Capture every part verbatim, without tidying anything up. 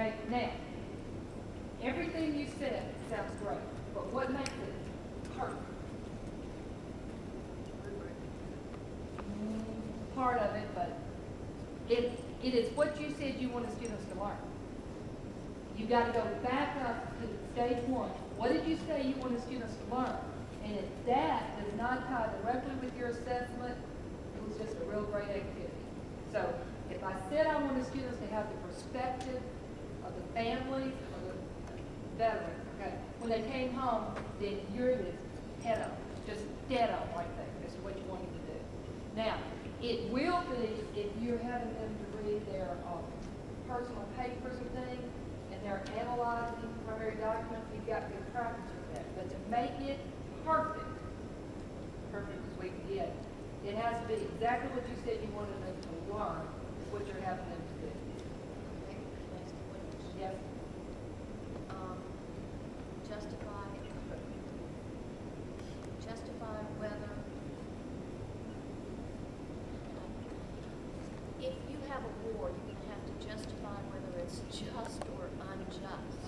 Okay, now, everything you said sounds great, but what makes it perfect? Part of it, but it, it is what you said you wanted students to learn. You got to go back up to stage one. What did you say you wanted students to learn? And if that does not tie directly with your assessment, it was just a real great activity. So if I said I wanted students to have the perspective of the families or the veterans, okay, when they came home, then you're this head on, just dead on right there. This is what you wanted to do. Now, it will be if you're having them to read their uh, personal papers and things, and they're analyzing primary documents, you've got good practice with that. But to make it perfect, perfect as we can get, it has to be exactly what you said you wanted them to learn, is what you're having them to do. Yes? Um, justify, justify whether, if you have a war, you're going to have to justify whether it's just or unjust.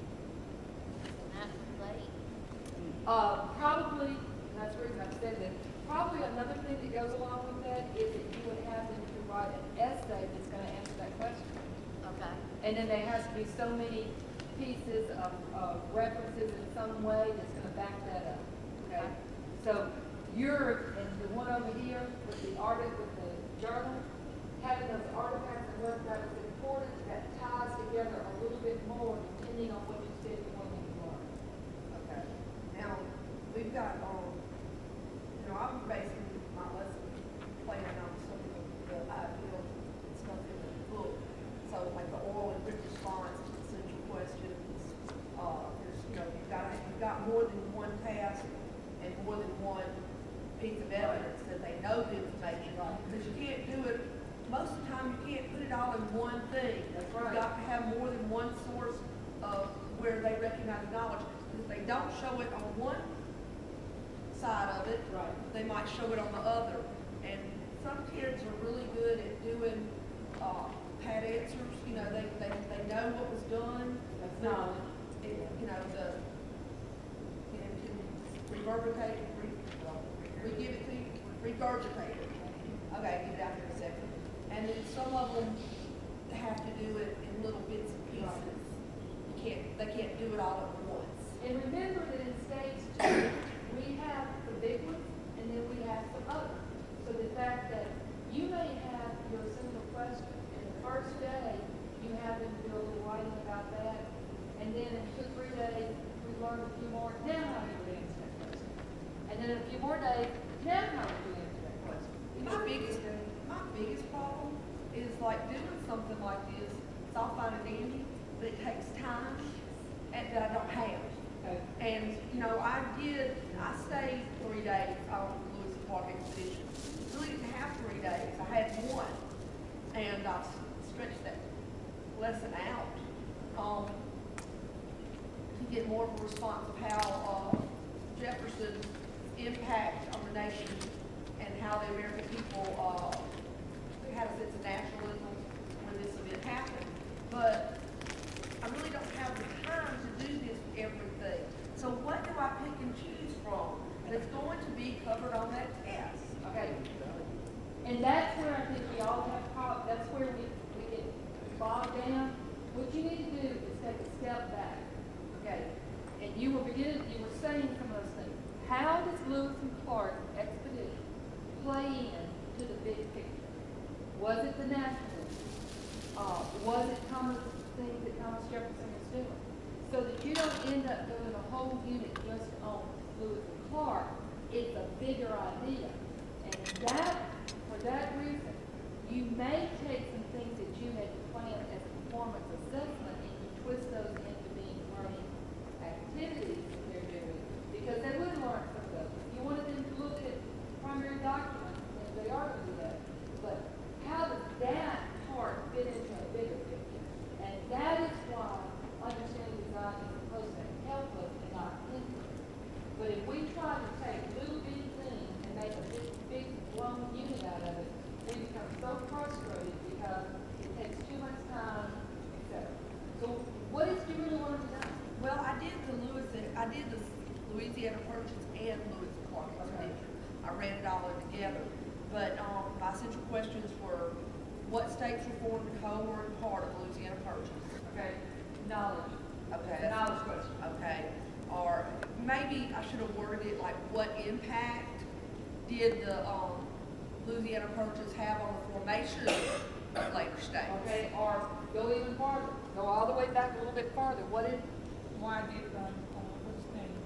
Can that relate? Uh, probably, and that's the reason I said that, probably another thing that goes along with that is that you would have them to write an essay that's going to answer that question. Okay. And then there has to be so many pieces of, of references in some way that's going to back that up. Okay? So you're, and the one over here with the artist, with the journal, having those artifacts and work that is important, that ties together a little bit more depending on what you said you wanted to learn. Okay. Now, we've got, um, you know, I'm basing my lesson plan on some of the, the ideal stuff in the book. So, like the oral and quick response to essential questions. Uh, there's, you know, you've got, you've got more than one task and more than one piece of evidence that they know the information. Because you can't do it, most of the time you can't put it all in one thing. That's right. You've got to have more than one source of where they recognize knowledge. If they don't show it on one side of it, Right. they might show it on the other. And some kids are really good at doing uh, pat answers. You know, they, they, they know what was done. That's knowledge. It, you know, the and can reverberate, re, we give it to you, regurgitate it. Okay, get it out here in a second. And then some of them have to do it in little bits and pieces. You can't, they can't do it all at once. And remember that in stage two, we have the big ones, and then we have some others. So the fact that you may have your simple question, and the first day, you have them do a little writing about that, and then in two, three days, we learn a few more, now how do you answer that question? And then in a few more days, now how do you answer that question? My biggest, my biggest problem is like doing something like this. It's all fine and dandy, but it takes time and that I don't have. Okay. And you know, I did. I stayed three days on the Lewis and Clark expedition. Really didn't have three days. I had one, and I stretched that lesson out um, to get more of a response of how uh, Jefferson's impact on the nation and how the American people uh, had a sense of nationalism when this event happened. But I really don't have the time to do this everything. So what do I pick and choose from that's going to be covered on that test? Okay. And that's where I think we all have problems. That's where we, we get bogged down. What you need to do is take a step back. Okay. And you were beginning, you were saying some of those things. How does Lewis and Clark expedition play in to the big picture? Was it the nationalism? Uh, was it Thomas, things that Thomas Jefferson was doing? So that you don't end up doing a whole unit just on Lewis and Clark. It's a bigger idea. And that, for that reason, you may take some things that you had planned as a performance assessment and you twist those into being learning activities that they're doing. Because they would learn some of those. If you wanted them to look at primary documents, then they are going to do that. But how does that part fit into a bigger picture? And that is why understanding design is supposed to help us and not hinder us. But if we try to take little bitty things and make a big, big blown unit out of it, we become so frustrated because it takes too much time, et cetera. it all in together. But, um, my central questions were, what states were formed a cohort part of Louisiana Purchase? Okay, knowledge. Okay, The that's- knowledge question. Okay, or maybe I should have worded it like, what impact did the, um, Louisiana Purchase have on the formation of later states? Okay, or go even farther, go all the way back a little bit farther. What did Why did, um, uh, what's his name?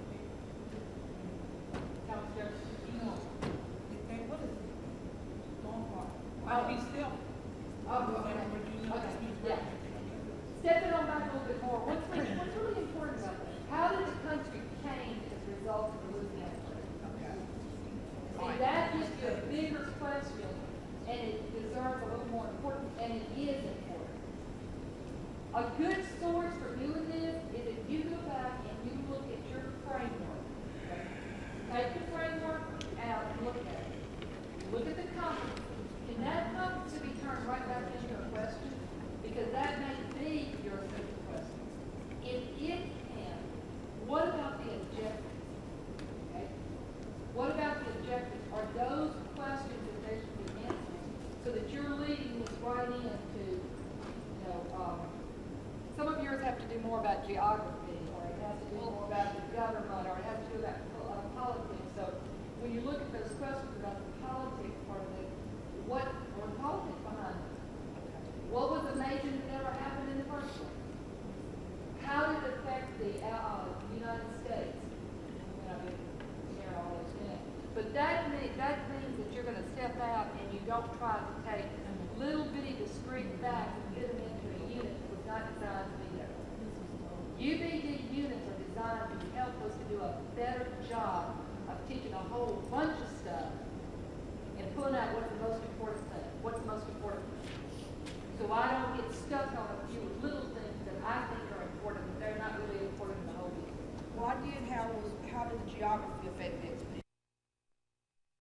Thomas Jefferson? You know, did they, what is it? Bonaparte. Why Oh. did he still? Oh, okay. Okay, yeah. Stepping on back a little bit more, what's really, what's really important about that? How did the country change as a result of the Louisiana Purchase? Okay. See, that gives you a bigger question, and it deserves a little more important, and it is important. A good source for doing this is if you go back and you look at your framework. Okay? Take the framework out and look at it. Look at the competency. Can that competency be turned right back into a question? Because that may be your simple question. If it can, what about the objectives? Okay? What about the objectives? Are those questions that they should be answering so that you're leading this right into, you know, um, some of yours have to do more about geography, or it has to do more about the government, or it has to do about uh, politics. So when you look at those questions about the politics part of it, what are the politics behind it? What was amazing that ever happened in the first place? How did it affect the uh, United States? You know, I mean, share all those things. But that means, that means that you're going to step out and you don't try to take little bitty discrete facts and fit them into a unit that was not designed to be there. U B D units are designed to help us to do a better job of teaching a whole bunch